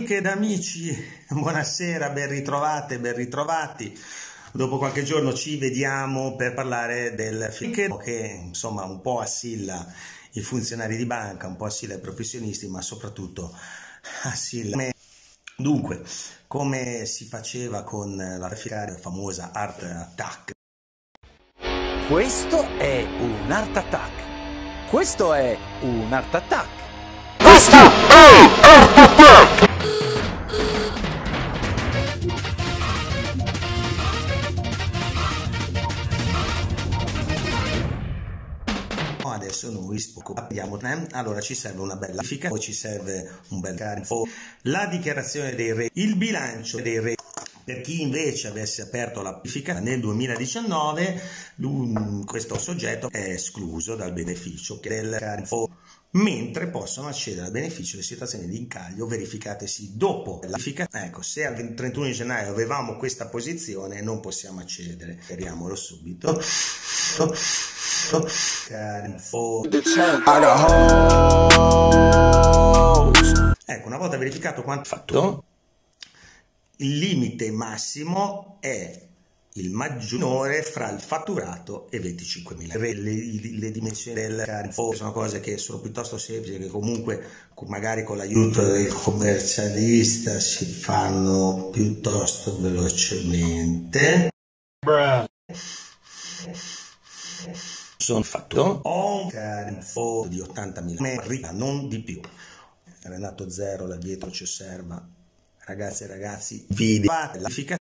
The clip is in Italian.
Amiche ed amici, buonasera, ben ritrovate, ben ritrovati. Dopo qualche giorno ci vediamo per parlare del film che insomma un po' assilla i funzionari di banca, un po' assilla i professionisti, ma soprattutto assilla me. Dunque, come si faceva con la famosa Art Attack? Questo è un Art Attack. Questo è un Art Attack. Questo è Art Attack! Adesso noi abbiamo, allora ci serve una bella fica, poi ci serve un bel carico, la dichiarazione dei re, il bilancio dei re. Per chi invece avesse aperto la pianifica nel 2019, questo soggetto è escluso dal beneficio del carico, mentre possono accedere al beneficio le situazioni di incaglio verificatesi dopo la pianifica. Ecco, se al 31 di gennaio avevamo questa posizione non possiamo accedere, speriamolo subito. Ecco, una volta verificato quanto fatto, il limite massimo è il maggiore fra il fatturato e 25.000. Le dimensioni del carifo sono cose che sono piuttosto semplici, che comunque magari con l'aiuto del commercialista si fanno piuttosto velocemente. Sono fatto ho un carifo di 80.000, non di più. Renato Zero là dietro ci osserva. Ragazze e ragazzi, video la fica